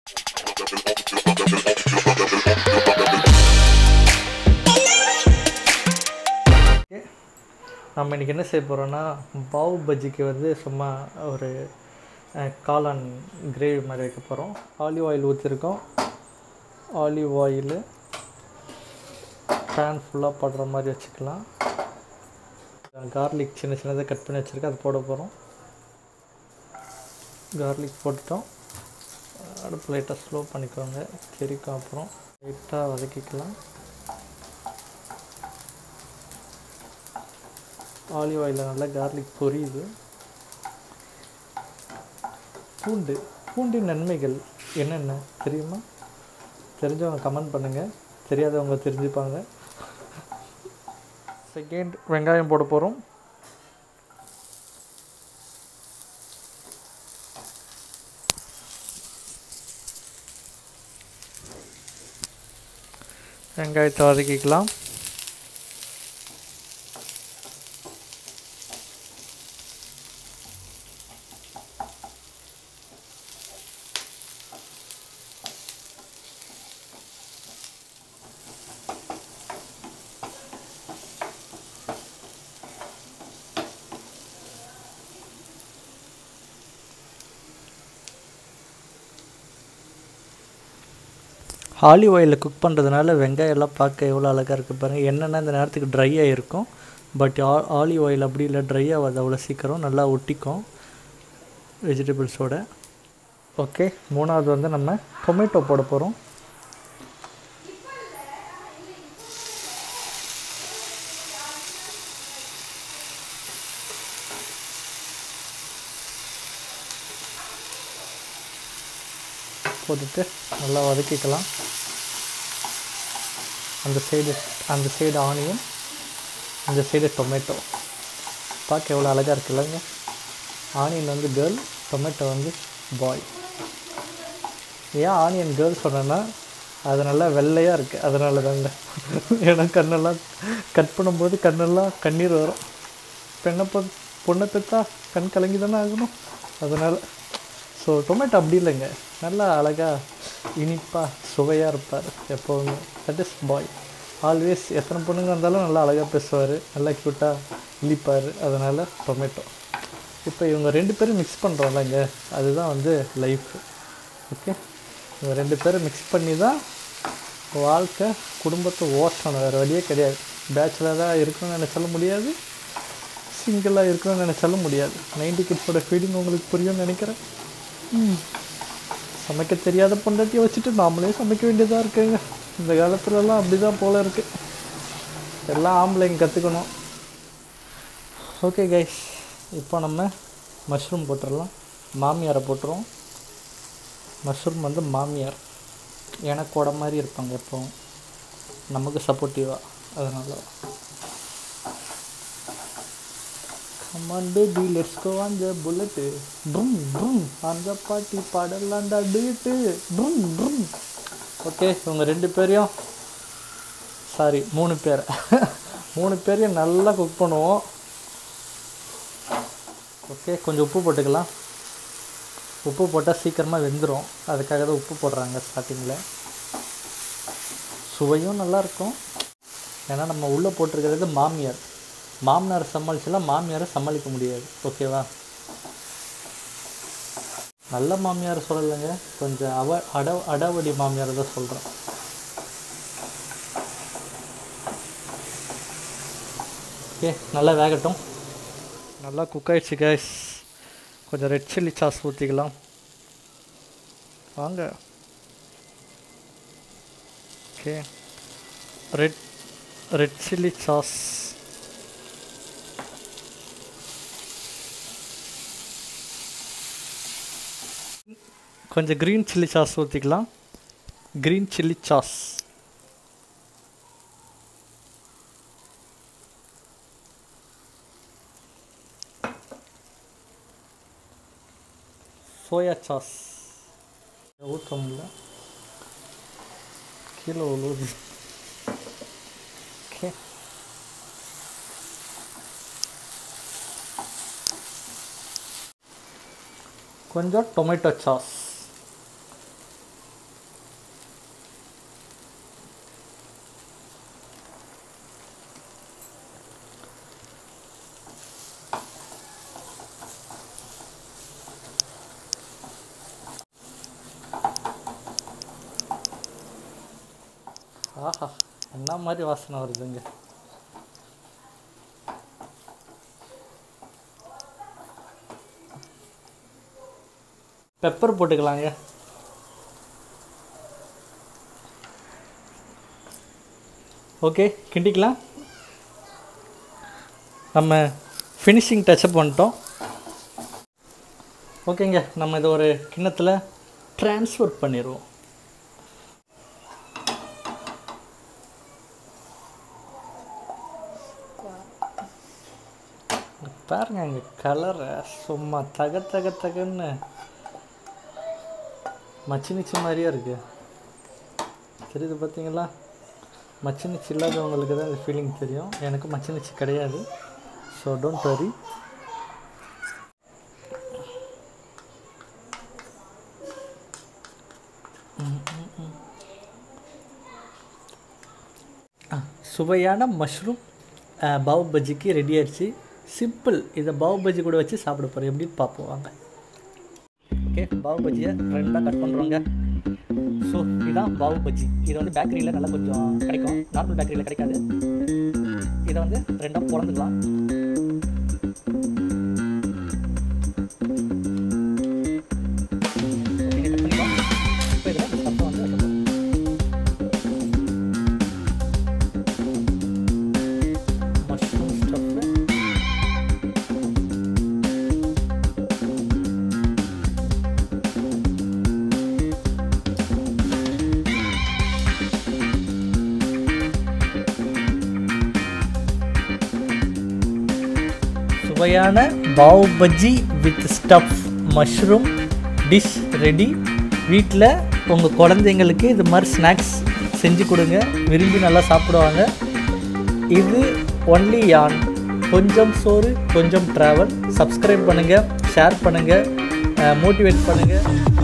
நம்ம இன்றைக்கி என்ன செய்ய போகிறோன்னா, பாவ் பஜ்ஜிக்கு வந்து சும்மா ஒரு காளான் கிரேவி மாதிரி வைக்க போகிறோம். ஆலிவ் ஆயில் ஊற்றிருக்கோம். ஆலிவ் ஆயிலு பேன் ஃபுல்லாக படுற மாதிரி வச்சுக்கலாம். கார்லிக் சின்ன சின்னதாக கட் பண்ணி வச்சுருக்கேன், அது போட போகிறோம். கார்லிக் போட்டுட்டோம். அடுப்பு லைட்டாக ஸ்லோ பண்ணிக்கோங்க, தெரிக்கும். அப்புறம் லைட்டாக வதக்கிக்கலாம். ஆலிவ் ஆயிலில் நல்லா கார்லிக் பொரியுது. பூண்டின் நன்மைகள் என்னென்ன தெரியுமா? தெரிஞ்சவங்க கமெண்ட் பண்ணுங்கள், தெரியாதவங்க தெரிஞ்சுப்பாங்க. செகண்ட் வெங்காயம் போட போகிறோம். வெங்காயத்தை வதக்கிக்கலாம். ஆலிவ் ஆயிலில் குக் பண்ணுறதுனால வெங்காயம் எல்லாம் பார்க்க எவ்வளோ அழகாக இருக்குது பாருங்கள். என்னென்னா இந்த நேரத்துக்கு ட்ரை ஆகிருக்கும், பட் ஆலிவ் ஆயில் அப்படி இல்லை, ட்ரை ஆகாது அவ்வளோ சீக்கிரம், நல்லா ஒட்டிக்கும் வெஜிடபிள்ஸோட. ஓகே, மூணாவது வந்து நம்ம டொமேட்டோ போட போகிறோம். போட்டுட்டு நல்லா வதக்கிக்கலாம். அந்த சைடு ஆனியன், இந்த சைடு டொமேட்டோ. பார்க்க எவ்வளோ அழகாக இருக்குல்லங்க. ஆனியன் வந்து கேர்ள், டொமேட்டோ வந்து பாய். ஏன் ஆனியன் கேர்ள் சொன்னேன்னா, அது நல்லா வெள்ளையாக இருக்குது, அதனால தாங்க. ஏன்னா கண்ணெல்லாம் கட் பண்ணும்போது கண்ணெல்லாம் கண்ணீர் வரும். பொண்ணை பெற்றா கண் கலங்கி தானே ஆகணும், அதனால். ஸோ டொமேட்டோ அப்படி இல்லைங்க, நல்லா அழகாக இனிப்பாக சுவையாக இருப்பார் எப்போவுமே. That is bye. ஆல்வேஸ் எத்தனை பொண்ணுங்க வந்தாலும் நல்லா அழகாக பேசுவார், நல்லா க்யூட்டாக இழிப்பார், அதனால் டொமேட்டோ. இப்போ இவங்க 2 பேரும் மிக்ஸ் பண்ணுறோம்லங்க, அதுதான் வந்து லைஃப். ஓகே, இவங்க 2 பேரும் மிக்ஸ் பண்ணி தான் வாழ்க்கை குடும்பத்தை ஓட்டணும், வேறு வழியே கிடையாது. பேச்சுலராக இருக்கணும்னு நினச்சாலும் முடியாது, சிங்கிளாக இருக்கணும்னு நினச்சாலும் முடியாது. 90 கிட்ஸோட ஃபீலிங் உங்களுக்கு புரியும்னு நினைக்கிறேன். சமைக்க தெரியாத பொண்டாட்டியை வச்சுட்டு நாமளே சமைக்க வேண்டியதாக இருக்குங்க. இந்த காலத்துலலாம் அப்படி தான் போல் இருக்குது. எல்லாம் ஆம்பளைங்க கற்றுக்கணும். ஓகே கைஸ், இப்போ நம்ம மஷ்ரூம் போட்டுடலாம். மாமியாரை போட்டுருவோம். மஷ்ரூம் வந்து மாமியார் எனக்கோட மாதிரி இருப்பாங்க, எப்போவும் நமக்கு சப்போர்ட்டிவாக, அதனால். Come on baby let's go on the bullet, ட்ரும் ட்ரும் அந்த பாட்டி பாடலாண்டா டூட்டு, ட்ரும் ட்ரும். ஓகே, இவங்க 2 பேரையும், சாரி 3 பேரை 3 பேரையும் நல்லா குக் பண்ணுவோம். ஓகே, கொஞ்சம் உப்பு போட்டுக்கலாம். உப்பு போட்டால் சீக்கிரமாக வெந்துடும், அதுக்காக தான் உப்பு போடுறாங்க ஸ்டார்டிங்கில். சுவையும் நல்லாயிருக்கும், ஏன்னா நம்ம உள்ளே போட்டிருக்கிறது மாமியார். மாமனார் சமாளிச்சலாம், மாமியாரை சமாளிக்க முடியாது. ஓகேவா? நல்ல மாமியார் சொல்லலைங்க, கொஞ்சம் அடாவடி மாமியார் தான் சொல்கிறேன். ஓகே, நல்லா வேகட்டும். நல்லா குக் ஆகிடுச்சு கேஸ். கொஞ்சம் ரெட் சில்லி சாஸ் ஊற்றிக்கலாம் வாங்க. Okay, red chilli sauce. கொஞ்சம் க்ரீன் சில்லி சாஸ் ஊற்றிக்கலாம். Green chilli sauce. Soya sauce ஊற்றமில்ல, கீழே உழுவுது. ஓகே, கொஞ்சம் டொமேட்டோ சாஸ். ஆஹா, என்ன மாதிரி வாசனை வருதுங்க. பெப்பர் போட்டுக்கலாங்க. ஓகே, கிண்டிக்கலாம். நம்ம ஃபினிஷிங் டச்சப் பண்ணிட்டோம். ஓகேங்க, நம்ம இதை ஒரு கிண்ணத்தில் ட்ரான்ஸ்ஃபர் பண்ணிடுவோம். பாருங்க, இங்கே கலரை சும்மா தகன்னு மச்சினிச்சி மாதிரியே இருக்குது. தெரியுது பார்த்தீங்களா? மச்சினிச்சி இல்லாதவங்களுக்கு தான் இந்த ஃபீலிங் தெரியும். எனக்கு மச்சினிச்சி கிடையாது. So don't worry. சுவையான மஷ்ரூம் பாவ் பஜ்ஜிக்கு ரெடி ஆயிடுச்சு. சிம்பிள். இதை பாவ் பஜ்ஜி கூட வச்சு சாப்பிட போகிறோம். எப்படின்னு பார்ப்போம் வாங்க. ஓகே, பாவ் பஜ்ஜியை ரெண்டாக கட் பண்ணுறோங்க. ஸோ இதுதான் பாவ் பஜ்ஜி. இது வந்து பேக்கரியில் நல்லா கொஞ்சம் கிடைக்கும். நார்மல் பேக்கரியில் கிடைக்காது. இதை வந்து ரெண்டாக பிறந்துக்கலாம். சுவையான pav bhaji with stuff mushroom dish ready. வீட்டில் உங்கள் குழந்தைங்களுக்கு இது மாதிரி ஸ்நாக்ஸ் செஞ்சு கொடுங்க. விரும்பி நல்லா சாப்பிடுவாங்க. இது ஒன்லி ஆன் கொஞ்சம் சோறு கொஞ்சம் ட்ராவல். சப்ஸ்கிரைப் பண்ணுங்கள், ஷேர் பண்ணுங்கள், மோட்டிவேட் பண்ணுங்கள்.